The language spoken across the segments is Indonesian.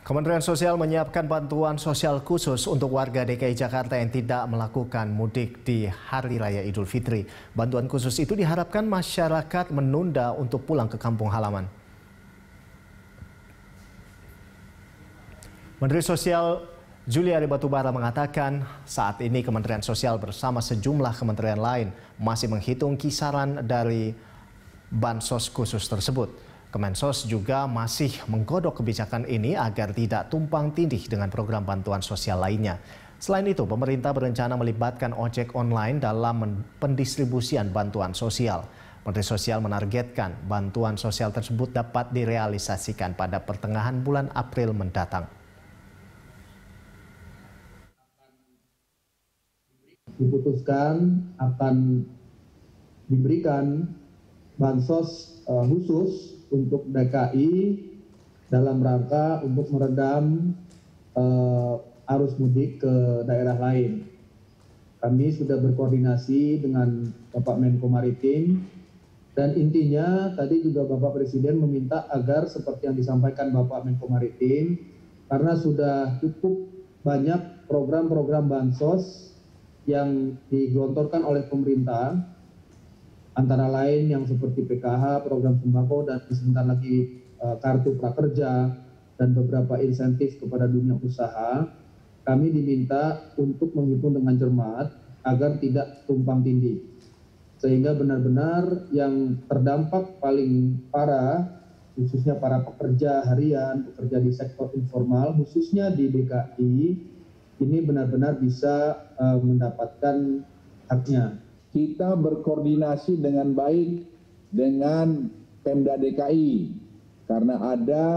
Kementerian Sosial menyiapkan bantuan sosial khusus untuk warga DKI Jakarta yang tidak melakukan mudik di Hari Raya Idul Fitri. Bantuan khusus itu diharapkan masyarakat menunda untuk pulang ke kampung halaman. Menteri Sosial Juliari Batubara mengatakan saat ini Kementerian Sosial bersama sejumlah kementerian lain masih menghitung kisaran dari bansos khusus tersebut. Kemensos juga masih menggodok kebijakan ini agar tidak tumpang tindih dengan program bantuan sosial lainnya. Selain itu, pemerintah berencana melibatkan ojek online dalam pendistribusian bantuan sosial. Menteri Sosial menargetkan bantuan sosial tersebut dapat direalisasikan pada pertengahan bulan April mendatang. Diputuskan akan diberikan bansos khusus untuk DKI dalam rangka untuk meredam arus mudik ke daerah lain. Kami sudah berkoordinasi dengan Bapak Menko Maritim dan intinya tadi juga Bapak Presiden meminta agar seperti yang disampaikan Bapak Menko Maritim, karena sudah cukup banyak program-program bansos yang digelontorkan oleh pemerintah, antara lain yang seperti PKH, program sembako, dan sebentar lagi kartu prakerja, dan beberapa insentif kepada dunia usaha. Kami diminta untuk menghitung dengan cermat agar tidak tumpang tindih. Sehingga benar-benar yang terdampak paling parah, khususnya para pekerja harian, pekerja di sektor informal, khususnya di DKI, ini benar-benar bisa mendapatkan haknya. Kita berkoordinasi dengan baik dengan Pemda DKI karena ada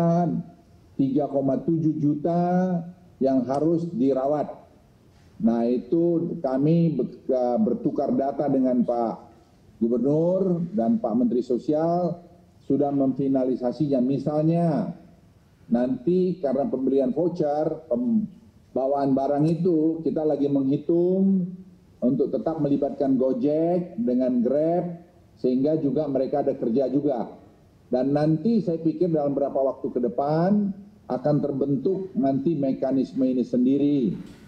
3,7 juta yang harus dirawat. Nah, itu kami bertukar data dengan Pak Gubernur dan Pak Menteri Sosial sudah memfinalisasinya. Misalnya nanti karena pemberian voucher, bawaan barang itu kita lagi menghitung untuk tetap melibatkan Gojek dengan Grab, sehingga juga mereka ada kerja juga. Dan nanti saya pikir dalam beberapa waktu ke depan akan terbentuk nanti mekanisme ini sendiri.